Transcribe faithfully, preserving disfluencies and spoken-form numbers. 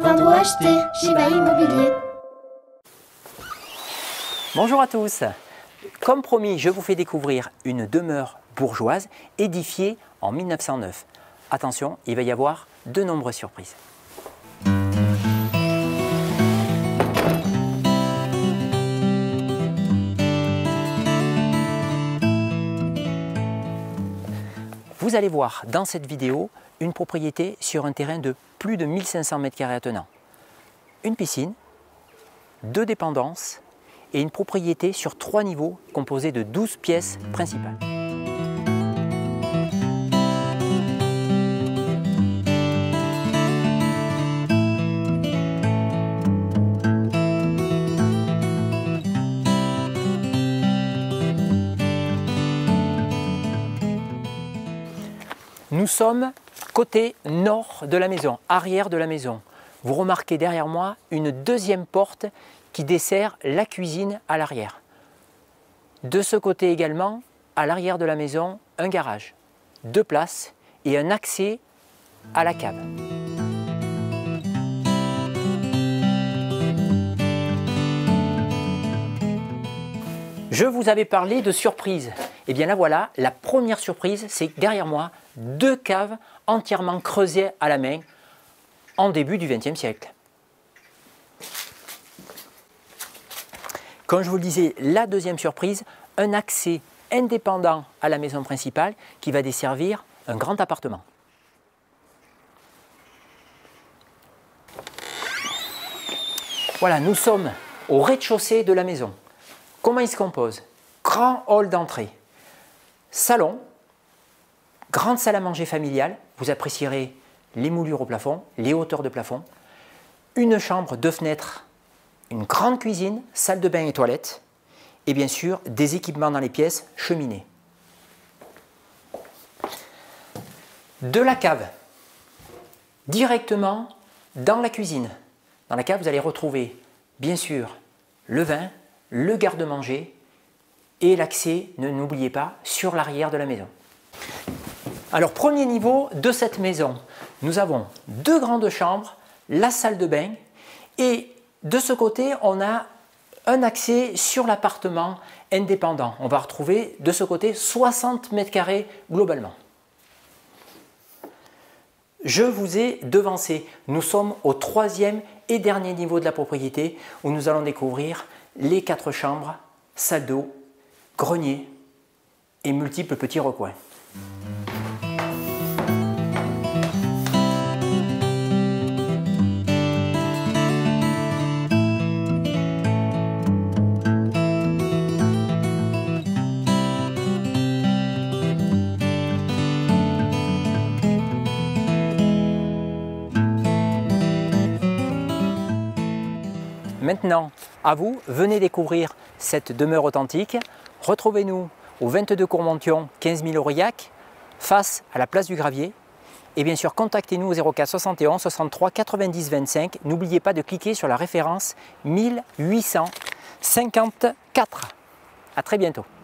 vendre ou acheter, Shiba Immobilier. Bonjour à tous. Comme promis, je vous fais découvrir une demeure bourgeoise édifiée en mille neuf cent neuf. Attention, il va y avoir de nombreuses surprises. Vous allez voir dans cette vidéo une propriété sur un terrain de plus de mille cinq cents mètres carrés attenant. Une piscine, deux dépendances et une propriété sur trois niveaux composée de douze pièces principales. Nous sommes côté nord de la maison, arrière de la maison. Vous remarquez derrière moi une deuxième porte qui dessert la cuisine à l'arrière. De ce côté également, à l'arrière de la maison, un garage, deux places et un accès à la cave. Je vous avais parlé de surprise. Et bien là voilà, la première surprise, c'est derrière moi, deux caves entièrement creusées à la main en début du vingtième siècle. Comme je vous le disais, la deuxième surprise, un accès indépendant à la maison principale qui va desservir un grand appartement. Voilà, nous sommes au rez-de-chaussée de la maison. Comment il se compose? Grand hall d'entrée, salon, grande salle à manger familiale, vous apprécierez les moulures au plafond, les hauteurs de plafond, une chambre, deux fenêtres, une grande cuisine, salle de bain et toilette, et bien sûr des équipements dans les pièces, cheminée. De la cave, directement dans la cuisine. Dans la cave, vous allez retrouver bien sûr le vin, le garde-manger et l'accès, ne n'oubliez pas, sur l'arrière de la maison. Alors, premier niveau de cette maison, nous avons deux grandes chambres, la salle de bain et de ce côté, on a un accès sur l'appartement indépendant. On va retrouver de ce côté soixante mètres carrés globalement. Je vous ai devancé. Nous sommes au troisième et dernier niveau de la propriété où nous allons découvrir les quatre chambres, salle d'eau, grenier et multiples petits recoins. Maintenant, à vous, venez découvrir cette demeure authentique. Retrouvez-nous au vingt-deux cours Monthyon, quinze mille Aurillac, face à la place du Gravier. Et bien sûr, contactez-nous au zéro quatre soixante et onze soixante-trois quatre-vingt-dix vingt-cinq. N'oubliez pas de cliquer sur la référence mille huit cent cinquante-quatre. À très bientôt.